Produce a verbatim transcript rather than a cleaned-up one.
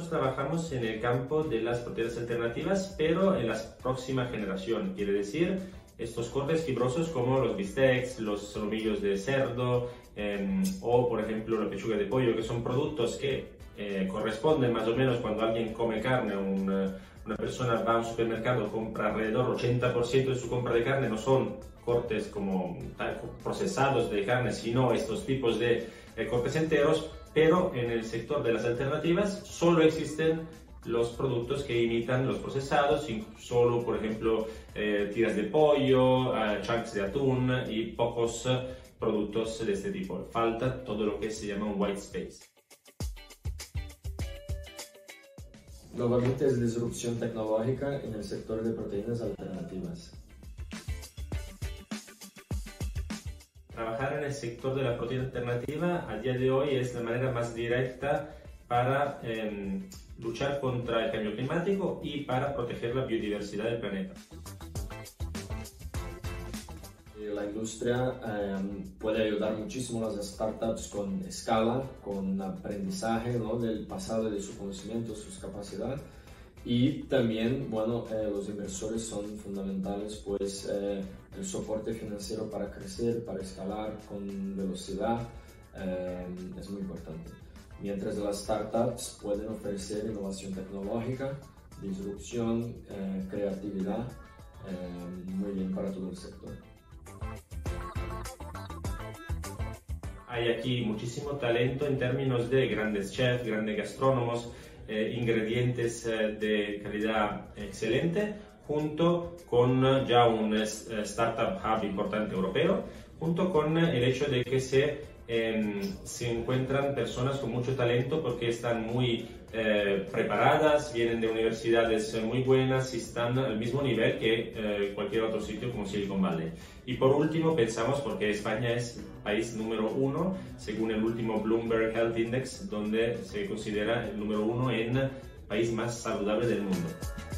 trabajamos en el campo de las proteínas alternativas, pero en la próxima generación. Quiere decir, estos cortes fibrosos como los bistecs, los solomillos de cerdo eh, o, por ejemplo, la pechuga de pollo, que son productos que eh, corresponden más o menos cuando alguien come carne. Una, una persona va a un supermercado, compra alrededor del ochenta por ciento de su compra de carne, no son cortes como tal, procesados de carne, sino estos tipos de eh, cortes enteros. Pero en el sector de las alternativas solo existen los productos que imitan los procesados, solo, por ejemplo, eh, tiras de pollo, uh, chunks de atún y pocos uh, productos de este tipo. Falta todo lo que se llama un white space. Nuevamente es disrupción tecnológica en el sector de proteínas alternativas. Trabajar en el sector de la proteína alternativa a día de hoy es la manera más directa para eh, luchar contra el cambio climático y para proteger la biodiversidad del planeta. La industria eh, puede ayudar muchísimo a las startups con escala, con aprendizaje, ¿no?, del pasado, de su conocimiento, sus capacidades. Y también, bueno, eh, los inversores son fundamentales, pues eh, el soporte financiero para crecer, para escalar con velocidad eh, es muy importante. Mientras las startups pueden ofrecer innovación tecnológica, disrupción, eh, creatividad, eh, muy bien para todo el sector. Hay aquí muchísimo talento en términos de grandes chefs, grandes gastrónomos, eh, ingredientes eh, de calidad excelente, junto con eh, ya un eh, startup hub importante europeo, junto con eh, el hecho de que se, eh, se encuentran personas con mucho talento porque están muy eh, preparadas, vienen de universidades eh, muy buenas y están al mismo nivel que eh, cualquier otro sitio como Silicon Valley. Y por último pensamos, porque España es el país número uno según el último Bloomberg Health Index, donde se considera el número uno en país más saludable del mundo.